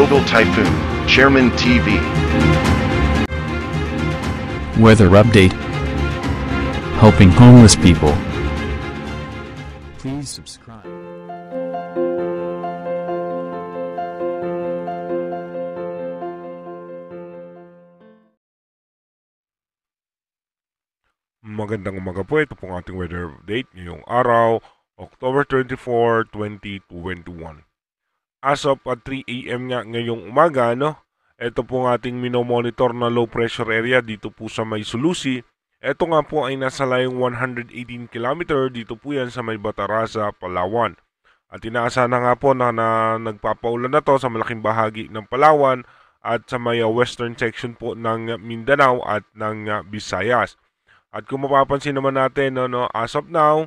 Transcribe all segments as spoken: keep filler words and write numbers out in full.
Global Typhoon, Chairman T V. Weather update. Helping homeless people. Please subscribe. Magandang umaga po, ito pong ating weather update ngayong araw, October twenty-fourth, twenty twenty-one. As of at three A M nga ngayong umaga, no, ito pong ating minomonitor na low pressure area dito po sa may Sulusi. Ito nga po ay nasa layong one hundred eighteen kilometer, dito po yan sa may Bataraza, Palawan. At inaasahan na nga po na, na nagpapaulan na to sa malaking bahagi ng Palawan at sa may uh, western section po ng Mindanao at ng uh, Visayas. At kung mapapansin naman natin, no, no, as of now,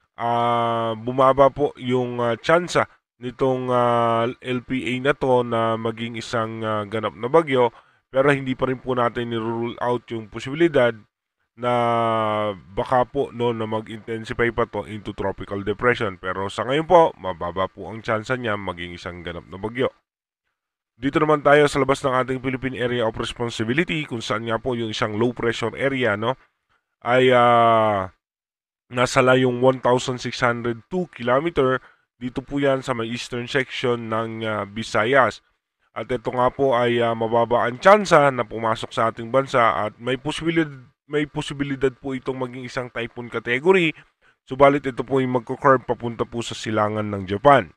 uh, bumaba po yung uh, tsansa nitong uh, L P A na to na maging isang uh, ganap na bagyo, pero hindi pa rin po natin ni-rule out yung posibilidad na baka po no, na mag-intensify pa to into tropical depression. Pero sa ngayon po, mababa po ang tsansa niya maging isang ganap na bagyo. Dito naman tayo sa labas ng ating Philippine Area of Responsibility, kung saan nga po yung isang low pressure area, no, ay uh, nasa layong one thousand six hundred two kilometer. Dito po yan sa may eastern section ng uh, Visayas. At ito nga po ay uh, mababa ang tsansa na pumasok sa ating bansa at may posibilidad, may posibilidad po itong maging isang typhoon category. Subalit ito po ay magko-curve papunta po sa silangan ng Japan.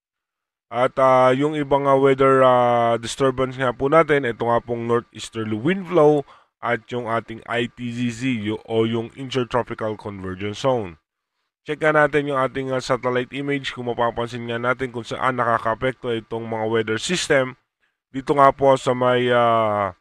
At uh, yung ibang uh, weather uh, disturbance nga po natin, ito nga pong Northeasterly Windflow at yung ating I T C Z o yung Intertropical Convergence Zone. Check nga natin yung ating uh, satellite image kung mapapansin nga natin kung saan nakaka-apekto itong mga weather system. Dito nga po sa may uh,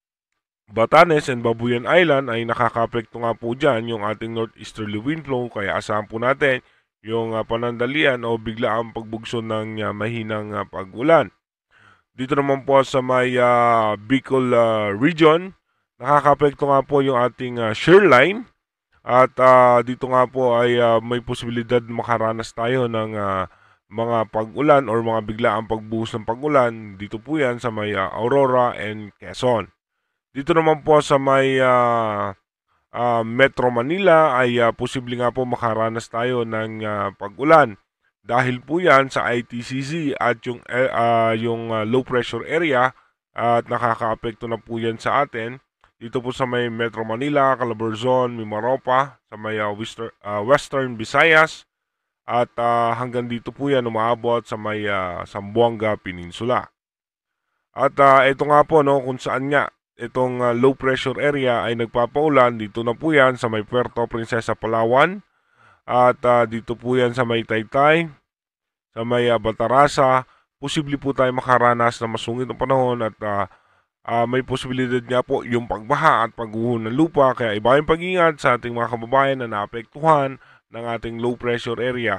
Batanes and Babuyan Island ay nakaka-apekto nga po dyan yung ating Northeasterly Windflow. Kaya asahan po natin yung uh, panandalian o biglaang pagbugso ng uh, mahinang uh, pag-ulan. Dito naman po sa may uh, Bicol uh, Region, nakaka-apekto nga po yung ating uh, Shearline. At uh, dito nga po ay uh, may posibilidad makaranas tayo ng uh, mga pag-ulan or mga biglaang pagbuhos ng pag-ulan. Dito po yan sa may uh, Aurora and Quezon. Dito naman po sa may uh, uh, Metro Manila ay uh, posible nga po makaranas tayo ng uh, pag-ulan. Dahil po yan sa I T C Z at yung, uh, yung uh, low pressure area at nakaka-apekto na po yan sa atin. Dito po sa may Metro Manila, CALABARZON, MIMAROPA, sa may uh, Western, uh, Western Visayas, at uh, hanggang dito po yan umaabot sa may uh, Zamboanga Peninsula. At uh, ito nga po, no, kung saan nga itong uh, low pressure area ay nagpapaulan, dito na po yan sa may Puerto Princesa, Palawan, at uh, dito po yan sa may Taytay, sa may uh, Bataraza. Posible po tayo makaranas na masungit ng panahon at uh, Uh, may posibilidad nga po yung pagbaha at pagguho ng lupa, kaya iba yung pag-ingat sa ating mga kababayan na naapektuhan ng ating low pressure area.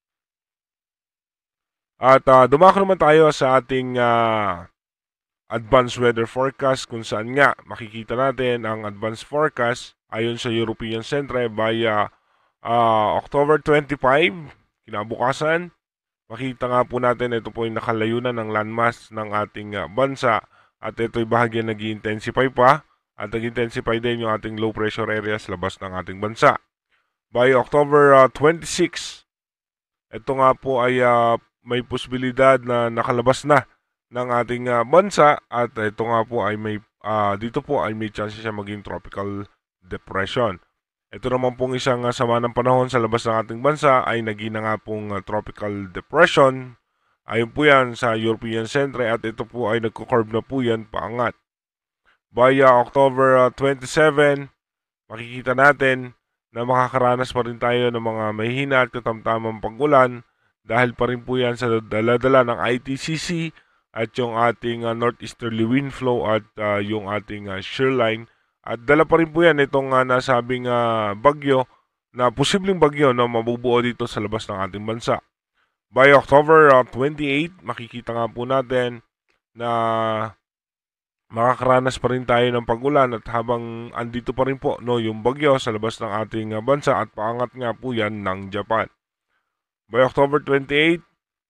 At uh, dumako naman tayo sa ating uh, advanced weather forecast, kung saan nga makikita natin ang advanced forecast ayon sa European Centre via uh, October twenty-fifth, kinabukasan. Makita nga po natin ito po yung nakalayunan ng landmass ng ating uh, bansa. At ito'y bahagyan nag-i-intensify pa at nag-intensify din yung ating low pressure area sa labas ng ating bansa. By October uh, twenty-sixth, ito nga po ay uh, may posibilidad na nakalabas na ng ating uh, bansa at ito nga po ay may, uh, dito po ay may chance siya maging tropical depression. Ito naman pong isang uh, sama ng panahon sa labas ng ating bansa ay naging na nga pong uh, tropical depression. Ayun po yan sa European Centre at ito po ay nagko-curve na po yan paangat. By uh, October uh, twenty-seventh, makikita natin na makakaranas pa rin tayo ng mga mahihina at katamtamang pag-ulan dahil pa rin po yan sa dala-dala ng I T C Z at yung ating uh, Northeasterly Windflow at uh, yung ating uh, Shearline. At dala pa rin po yan itong uh, nasabing uh, bagyo na posibleng bagyo na mabubuo dito sa labas ng ating bansa. By October uh, twenty-eighth, makikita nga po natin na makakaranas pa rin tayo ng pag-ulan at habang andito pa rin po no, yung bagyo sa labas ng ating uh, bansa at paangat nga po yan ng Japan. By October twenty-eighth,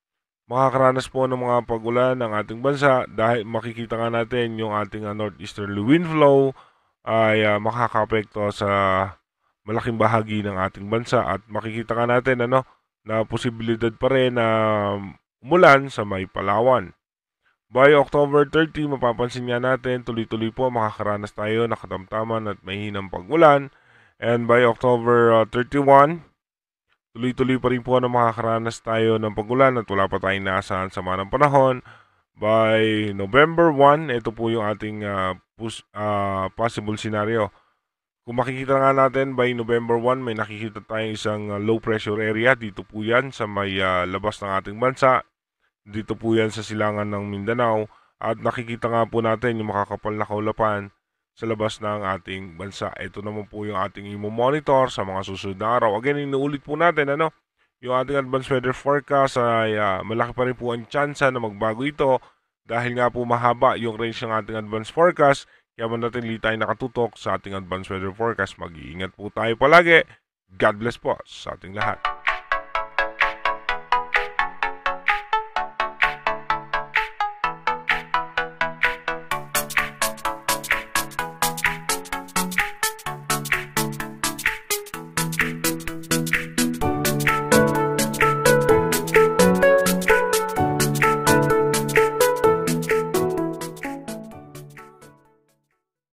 makakaranas po ng mga pag-ulan ng ating bansa dahil makikita nga natin yung ating uh, Northeasterly Windflow ay uh, makakaapekto sa malaking bahagi ng ating bansa at makikita nga natin ano, na posibilidad pa rin na umulan sa may Palawan. By October thirty, mapapansin nga natin tuloy-tuloy po makakaranas tayo ng katamtaman at mahinang pag-ulan. And by October uh, thirty-one, tuloy-tuloy pa rin po na makakaranas tayo ng pag-ulan at wala pa tayong naasahan sama ng panahon. By November first, ito po yung ating uh, pus, uh, possible scenario. Kung makikita nga natin, by November first, may nakikita tayong isang uh, low pressure area. Dito po yan sa may uh, labas ng ating bansa. Dito po yan sa silangan ng Mindanao. At nakikita nga po natin yung makakapal na kaulapan sa labas ng ating bansa. Ito naman po yung ating i-monitor sa mga susunod na araw. Again, inuulit po natin, ano, yung ating advanced weather forecast ay uh, malaki pa rin po ang tsansa na magbago ito dahil nga po mahaba yung range ng ating advanced forecast. Kaya man natin li tayo nakatutok sa ating advanced weather forecast. Mag-iingat po tayo palagi. God bless po sa ating lahat.